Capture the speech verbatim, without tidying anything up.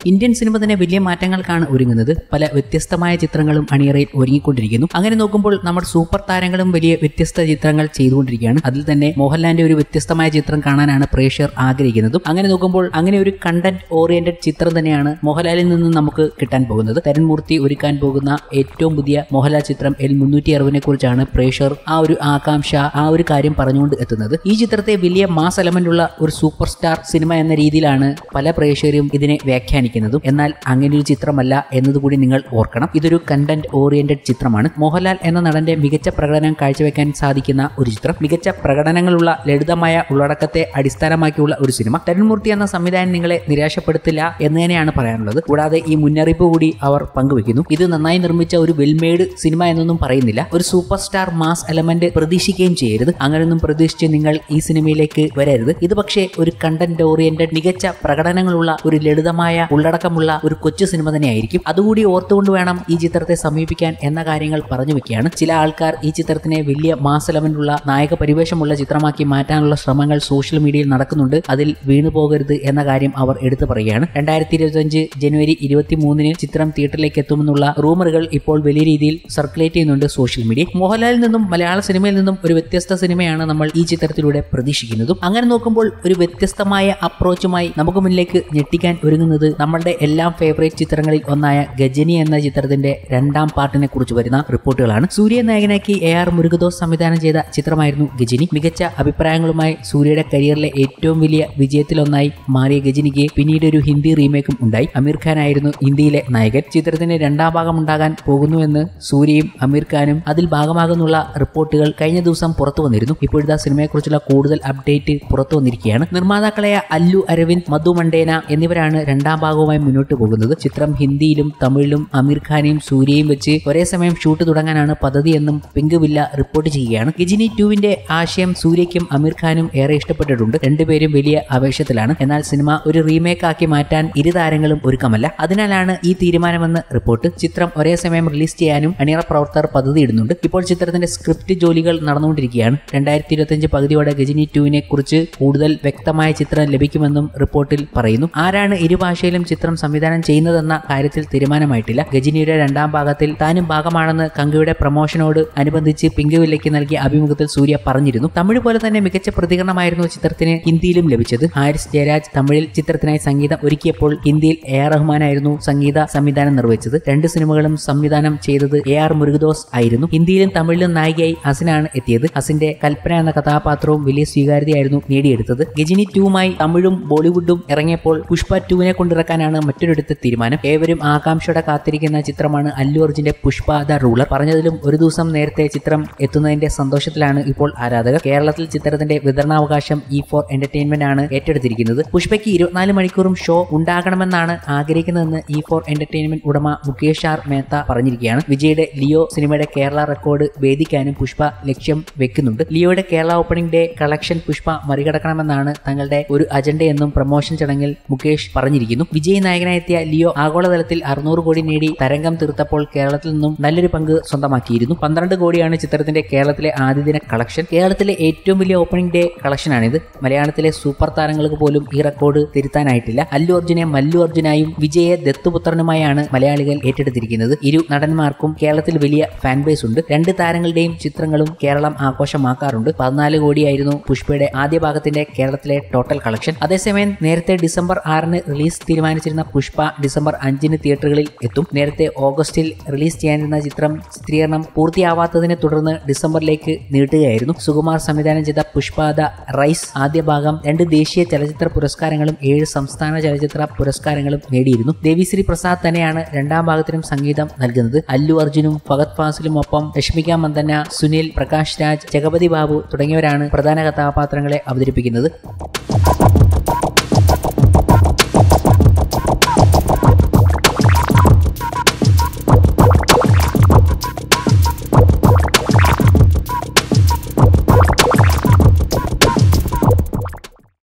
Indian cinema തന്നെ വലിയ മാറ്റങ്ങൾക്കാണ് ഒരുങ്ങുന്നത്. പല വ്യത്യസ്തമായ ചിത്രങ്ങളും അണിയറയിൽ ഒരുങ്ങിക്കൊണ്ടിരിക്കുന്നു. അങ്ങനെ നോക്കുമ്പോൾ നമ്മുടെ സൂപ്പർ താരങ്ങളും വലിയ വ്യത്യസ്ത ചിത്രങ്ങൾ ചെയ്തുകൊണ്ടിരിക്കുകയാണ്. അതിൽ തന്നെ മോഹൻലാലിന്റെ ഒരു വ്യത്യസ്തമായ ചിത്രം കാണാനാണ് പ്രേക്ഷകർ ആഗ്രഹിക്കുന്നതും. അങ്ങനെ നോക്കുമ്പോൾ അങ്ങനെ ഒരു കണ്ടന്റ് ഓറിയന്റഡ് ചിത്രം തന്നെയാണ് മോഹൻലാലിൽ നിന്ന് നമുക്ക് കിട്ടാൻ പോകുന്നത്. തരുൺമൂർത്തി ഒരുക്കാൻ പോകുന്ന ഏറ്റവും പുതിയ മോഹൻലാൽ ചിത്രം എൽ മുന്നൂറ്റി അറുപതിനെ കുറിച്ചാണ് പ്രേക്ഷകർ ആ ഒരു ആകാംക്ഷ ആ ഒരു കാര്യം പറഞ്ഞുകൊണ്ട് എത്തുന്നത്. ഈ ചിത്രത്തെ വലിയ മാസ് എലമെന്റ് ഉള്ള ഒരു സൂപ്പർ സ്റ്റാർ സിനിമ എന്ന രീതിയിലാണ് പല പ്രേക്ഷകരും ഇതിനെ വ്യാഖ്യാനിക്കുന്നതും. എന്നാൽ അങ്ങനെ ഒരു ചിത്രമല്ല എന്നതുകൂടി നിങ്ങൾ ഓർക്കണം. ഇതൊരു കണ്ടന്റ് ഓറിയന്റഡ് ചിത്രമാണ്. മോഹൻലാൽ എന്ന നടന്റെ മികച്ച പ്രകടനം കാഴ്ചവെക്കാൻ സാധിക്കുന്ന ഒരു ചിത്രം, മികച്ച പ്രകടനങ്ങളുള്ള ലളിതമായ ഉള്ളടക്കത്തെ അടിസ്ഥാനമാക്കിയുള്ള ഒരു സിനിമ. തരുൺമൂർത്തി എന്ന സംവിധാനം നിങ്ങളെ നിരാശപ്പെടുത്തില്ല എന്ന് തന്നെയാണ് പറയാനുള്ളത്. കൂടാതെ ഈ മുന്നറിയിപ്പ് കൂടി അവർ പങ്കുവെക്കുന്നു. ഇത് നന്നായി നിർമ്മിച്ച ഒരു വെൽമെയ്ഡ് സിനിമ എന്നൊന്നും പറയുന്നില്ല. ഒരു സൂപ്പർ സ്റ്റാർ മാസ് എലമെന്റ് പ്രതീക്ഷിക്കുകയും ചെയ്യരുത്. അങ്ങനെയൊന്നും പ്രതീക്ഷിച്ച് നിങ്ങൾ ഈ സിനിമയിലേക്ക് വരരുത്. ഇത് പക്ഷേ ഒരു കണ്ടന്റ് ഓറിയന്റഡ് മികച്ച പ്രകടനങ്ങളുള്ള ഒരു ലളിതമായ ഉള്ളടക്കമുള്ള ഒരു കൊച്ചു സിനിമ തന്നെയായിരിക്കും. അതുകൂടി ഓർത്തുകൊണ്ട് വേണം ഈ ചിത്രത്തെ സമീപിക്കാൻ എന്ന കാര്യങ്ങൾ പറഞ്ഞു വെക്കുകയാണ്. ചില ആൾക്കാർ ഈ ചിത്രത്തിനെ വലിയ മാസ് എലമെന്റുള്ള നായക പരിവേഷമുള്ള ചിത്രമാക്കി മാറ്റാനുള്ള ശ്രമങ്ങൾ സോഷ്യൽ മീഡിയയിൽ നടക്കുന്നുണ്ട്. അതിൽ വീണു പോകരുത് എന്ന കാര്യം അവർ എടുത്തു പറയുകയാണ്. രണ്ടായിരത്തി ഇരുപത്തിയഞ്ച് ജനുവരി ഇരുപത്തി മൂന്നിന് ചിത്രം തിയേറ്ററിലേക്ക് എത്തുമെന്നുള്ള റൂമറുകൾ ഇപ്പോൾ വലിയ രീതിയിൽ സർക്കുലേറ്റ് ചെയ്യുന്നുണ്ട് സോഷ്യൽ മീഡിയ. മോഹൻലാലിൽ നിന്നും മലയാള സിനിമയിൽ നിന്നും ഒരു വ്യത്യസ്ത സിനിമയാണ് നമ്മൾ ഈ ചിത്രത്തിലൂടെ പ്രതീക്ഷിക്കുന്നതും. അങ്ങനെ നോക്കുമ്പോൾ ഒരു വ്യത്യസ്തമായ അപ്രോച്ചുമായി നമുക്ക് മുന്നിലേക്ക് ഞെട്ടിക്കാൻ ഒരുങ്ങുന്നത് നമ്മളുടെ എല്ലാം ഫേവറേറ്റ് ചിത്രങ്ങളിൽ ഒന്നായ ഗജനി എന്ന ചിത്രത്തിന്റെ രണ്ടാം പാർട്ടിനെ കുറിച്ച് വരുന്ന റിപ്പോർട്ടുകളാണ്. സൂര്യ നായകനാക്കി എ ആർ മുരുകദോസ് സംവിധാനം ചെയ്ത ചിത്രമായിരുന്നു ഗജനി. മികച്ച അഭിപ്രായങ്ങളുമായി സൂര്യയുടെ കരിയറിലെ ഏറ്റവും വലിയ വിജയത്തിലൊന്നായി മാറിയ ഗജനിക്ക് പിന്നീട് ഒരു ഹിന്ദി റീമേക്കും ഉണ്ടായി. അമീർ ഖാൻ ആയിരുന്നു ഹിന്ദിയിലെ നായകൻ. ചിത്രത്തിന് രണ്ടാം ഭാഗം ഉണ്ടാകാൻ പോകുന്നുവെന്ന് സൂര്യയും അമീർ ഖാനും അതിൽ ഭാഗമാകുന്നുള്ള റിപ്പോർട്ടുകൾ കഴിഞ്ഞ ദിവസം പുറത്തു വന്നിരുന്നു. ഇപ്പോഴത്തെ സിനിമയെക്കുറിച്ചുള്ള കൂടുതൽ അപ്ഡേറ്റ് പുറത്തു വന്നിരിക്കുകയാണ്. നിർമ്മാതാക്കളായ അല്ലു അരവിന്ദ്, മധു മണ്ടേന എന്നിവരാണ് രണ്ടാം ഭാഗവുമായി മുന്നോട്ട് പോകുന്നത്. ചിത്രം ഹിന്ദിയിലും തമിഴിലും അമീർ ഖാനെയും സൂര്യയും വെച്ച് ഒരേ സമയം ഷൂട്ട് തുടങ്ങാനാണ് പദ്ധതിയെന്നും പിങ്ക് വില്ല റിപ്പോർട്ട് ചെയ്യുകയാണ്. ഗജനി ടൂവിന്റെ ആശയം സൂര്യയ്ക്കും അമീർ ഖാനും ഏറെ ഇഷ്ടപ്പെട്ടിട്ടുണ്ട്. രണ്ടുപേരും വലിയ ആവേശത്തിലാണ്. എന്നാൽ സിനിമ ഒരു റീമേക്ക് ആക്കി മാറ്റാൻ ഇരു താരങ്ങളും ഒരുക്കമല്ല. അതിനാലാണ് ഈ തീരുമാനമെന്ന് റിപ്പോർട്ട്. ചിത്രം ഒരേ സമയം റിലീസ് ചെയ്യാനും അണിയറ പ്രവർത്തകർ പദ്ധതി ഇടുന്നുണ്ട്. ഇപ്പോൾ ചിത്രത്തിന്റെ സ്ക്രിപ്റ്റ് ജോലികൾ നടന്നുകൊണ്ടിരിക്കുകയാണ്. രണ്ടായിരത്തി ഇരുപത്തിയഞ്ച് പകുതിയോടെ ഗജനി ടൂവിനെ കുറിച്ച് കൂടുതൽ വ്യക്തമായ ചിത്രം ലഭിക്കുമെന്നും റിപ്പോർട്ടിൽ പറയുന്നു. ആരാണ് ഇരുഭാഷയിലും ചിത്രം സംവിധാനം ചെയ്യുന്നതെന്ന കാര്യത്തിൽ തീരുമാനമായിട്ടില്ല. ഗജനിയുടെ രണ്ടാം ഭാഗത്തിൽ താനും ഭാഗമാണെന്ന് കങ്കയുടെ പ്രമോഷനോട് അനുബന്ധിച്ച് പിങ്ക് വില്ലയ്ക്ക് നൽകിയ അഭിമുഖത്തിൽ സൂര്യ പറഞ്ഞിരുന്നു. തമിഴ് പോലെ തന്നെ മികച്ച പ്രതികരണമായിരുന്നു ചിത്രത്തിന് ഹിന്ദിയിലും ലഭിച്ചത്. ഹാരിസ് ജയരാജ് തമിഴിൽ ചിത്രത്തിനായി സംഗീതം ഒരുക്കിയപ്പോൾ ഹിന്ദിയിൽ എ ആർ റഹ്മാനായിരുന്നു സംഗീത സംവിധാനം നിർവഹിച്ചത്. രണ്ട് സിനിമകളും സംവിധാനം ചെയ്തത് എ ആർ മുരുകദോസ് ആയിരുന്നു. ഹിന്ദിയിലും തമിഴിലും നായികയായി ഹസിനാണ് എത്തിയത്. ഹസിന്റെ കൽപ്പന എന്ന കഥാപാത്രവും വലിയ സ്വീകാര്യതയായിരുന്നു നേടിയെടുത്തത്. ഗജനി ടൂവുമായി തമിഴും ബോളിവുഡും ഇറങ്ങിയപ്പോൾ പുഷ്പ ടൂവിനെ കൊണ്ടിറക്കാനാണ് മറ്റൊരിടത്തെ തീരുമാനം. ഏവരും ആകാംക്ഷയോടെ കാത്തിരിക്കുന്ന ചിത്രമാണ് അല്ലു അർജുന്റെ പുഷ്പ ദ റൂളർ. പറഞ്ഞതിലും ഒരു ദിവസം നേരത്തെ ചിത്രം എത്തുന്നതിന്റെ സന്തോഷത്തിലാണ് ഇപ്പോൾ ആരാധകർ. കേരളത്തിൽ ചിത്രത്തിന്റെ വിതരണാവകാശം ഇ ഫോർ എന്റർടൈൻമെന്റ് ആണ് ഏറ്റെടുത്തിരിക്കുന്നത്. പുഷ്പയ്ക്ക് ഇരുപത്തിനാല് മണിക്കൂറും ഷോ ഉണ്ടാകണമെന്നാണ് ആഗ്രഹിക്കുന്നതെന്ന് ഇ ഫോർ എന്റർടൈൻമെന്റ് ഉടമ മുകേഷ് ആർ മേത്ത പറഞ്ഞിരിക്കുകയാണ്. വിജയുടെ ലിയോ സിനിമയുടെ കേരള റെക്കോർഡ് ഭേദിക്കാനും പുഷ്പ ലക്ഷ്യം വെക്കുന്നുണ്ട്. ലിയോയുടെ Kerala opening day collection Pushpa മറികടക്കണമെന്നാണ് തങ്ങളുടെ ഒരു അജണ്ടയെന്നും പ്രമോഷൻ ചടങ്ങിൽ മുകേഷ് പറഞ്ഞിരിക്കുന്നു. വിജയ് നായകനായെത്തിയ ലിയോ ആഗോളതലത്തിൽ അറുന്നൂറ് കോടി നേടി തരംഗം തീർത്തപ്പോൾ കേരളത്തിൽ നിന്നും നല്ലൊരു പങ്ക് സ്വന്തമാക്കിയിരുന്നു. പന്ത്രണ്ട് കോടിയാണ് ചിത്രത്തിന്റെ കേരളത്തിലെ ആദ്യദിന കളക്ഷൻ. കേരളത്തിലെ ഏറ്റവും വലിയ ഓപ്പണിംഗ് ഡേ കളക്ഷനാണിത്. മലയാളത്തിലെ സൂപ്പർ താരങ്ങൾക്ക് പോലും ഈ റെക്കോർഡ് തിരുത്താനായിട്ടില്ല. അല്ലു അർജുനെ മല്ലു അർജുനായും വിജയെ ദത്തുപുത്രനുമായാണ് മലയാളികൾ ഏറ്റെടുത്തിരിക്കുന്നത്. ഇരു നടന്മാർക്കും കേരളത്തിൽ വലിയ ഫാൻ ബേസ് ഉണ്ട്. രണ്ട് താരങ്ങളുടെയും ചിത്രങ്ങളും കേരളം ആഘോഷമാക്കാറുണ്ട്. പതിനാല് കോടിയായിരുന്നു പുഷ്പയുടെ ആദ്യ ഭാഗത്തിന്റെ കേരളത്തിലെ ടോട്ടൽ കളക്ഷൻ. അതേസമയം നേരത്തെ ഡിസംബർ ആറിന് റിലീസ് തീരുമാനിച്ചിരുന്ന പുഷ്പ ഡിസംബർ അഞ്ചിന് തിയേറ്ററുകളിൽ എത്തും. നേരത്തെ ഓഗസ്റ്റിൽ റിലീസ് ചെയ്യാനിരുന്ന ചിത്രം ചിത്രീകരണം പൂർത്തിയാവാത്തതിനെ തുടർന്ന് ഡിസംബറിലേക്ക് നീട്ടുകയായിരുന്നു. സുകുമാർ സംവിധാനം ചെയ്ത പുഷ്പ ദ റൈസ് ആദ്യ ഭാഗം രണ്ട് ദേശീയ ചലച്ചിത്ര പുരസ്കാരങ്ങളും ഏഴ് സംസ്ഥാന ചലച്ചിത്ര പുരസ്കാരങ്ങളും നേടിയിരുന്നു. ദേവിശ്രീ പ്രസാദ് തന്നെയാണ് രണ്ടാം ഭാഗത്തിനും സംഗീതം നൽകുന്നത്. അല്ലു അർജുനും ഫഹദ് ഫാസിലും ഒപ്പം രശ്മിക മന്ദന, സുനിൽ, പ്രകാശ് രാജ്, ജഗപതി ബാബു തുടങ്ങിയവരാണ് പ്രധാന കഥാപാത്രങ്ങളെ അവതരിപ്പിക്കുന്നത്.